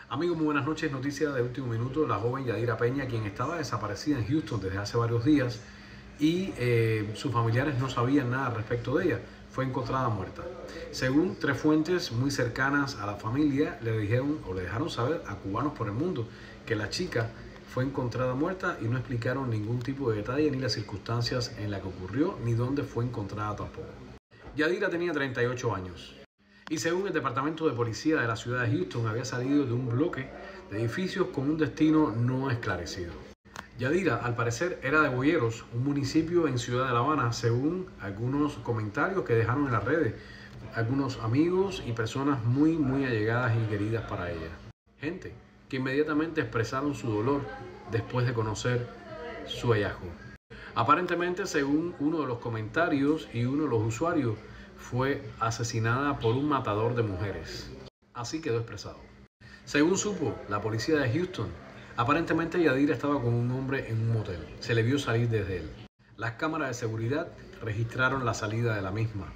Amigos, muy buenas noches. Noticia de último minuto. La joven Yadira Peña, quien estaba desaparecida en Houston desde hace varios días y sus familiares no sabían nada respecto de ella, fue encontrada muerta. Según tres fuentes muy cercanas a la familia, le dejaron saber a Cubanos por el Mundo que la chica fue encontrada muerta y no explicaron ningún tipo de detalle ni las circunstancias en las que ocurrió ni dónde fue encontrada tampoco. Yadira tenía 38 años. Y según el Departamento de Policía de la ciudad de Houston, había salido de un bloque de edificios con un destino no esclarecido. Yadira, al parecer, era de Boyeros, un municipio en Ciudad de La Habana, según algunos comentarios que dejaron en las redes algunos amigos y personas muy allegadas y queridas para ella. Gente que inmediatamente expresaron su dolor después de conocer su hallazgo. Aparentemente, según uno de los comentarios y uno de los usuarios, fue asesinada por un matador de mujeres. Así quedó expresado. Según supo la policía de Houston, aparentemente Yadira estaba con un hombre en un motel. Se le vio salir desde él. Las cámaras de seguridad registraron la salida de la misma.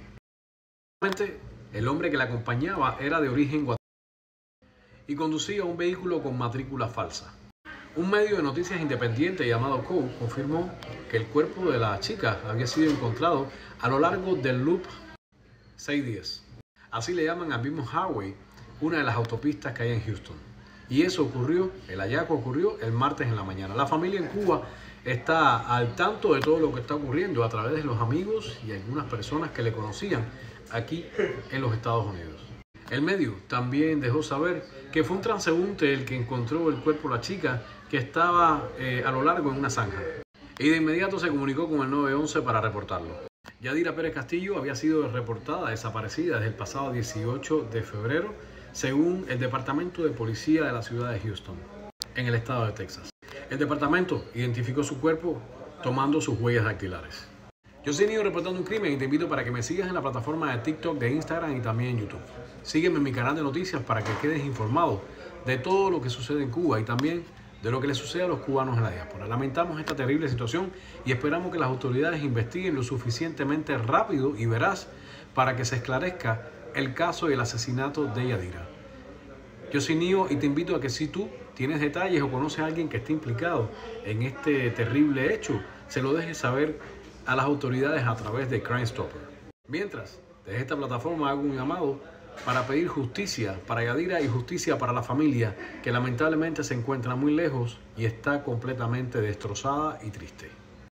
El hombre que la acompañaba era de origen guatemalteco y conducía un vehículo con matrícula falsa. Un medio de noticias independiente llamado Code confirmó que el cuerpo de la chica había sido encontrado a lo largo del Loop 610. Así le llaman al mismo highway, una de las autopistas que hay en Houston. Y eso ocurrió, el hallazgo ocurrió el martes en la mañana. La familia en Cuba está al tanto de todo lo que está ocurriendo a través de los amigos y algunas personas que le conocían aquí en los Estados Unidos. El medio también dejó saber que fue un transeúnte el que encontró el cuerpo de la chica que estaba a lo largo en una zanja. Y de inmediato se comunicó con el 911 para reportarlo. Yadira Pérez Castillo había sido reportada desaparecida desde el pasado 18 de febrero, según el Departamento de Policía de la ciudad de Houston, en el estado de Texas. El departamento identificó su cuerpo tomando sus huellas dactilares. Yo soy Nio reportando un crimen y te invito para que me sigas en la plataforma de TikTok, de Instagram y también en YouTube. Sígueme en mi canal de noticias para que quedes informado de todo lo que sucede en Cuba y también de lo que le sucede a los cubanos en la diáspora. Lamentamos esta terrible situación y esperamos que las autoridades investiguen lo suficientemente rápido y veraz para que se esclarezca el caso del asesinato de Yadira. Yo soy Nio y te invito a que si tú tienes detalles o conoces a alguien que esté implicado en este terrible hecho, se lo dejes saber a las autoridades a través de Crime Stopper. Mientras, desde esta plataforma hago un llamado para pedir justicia para Yadira y justicia para la familia que lamentablemente se encuentra muy lejos y está completamente destrozada y triste.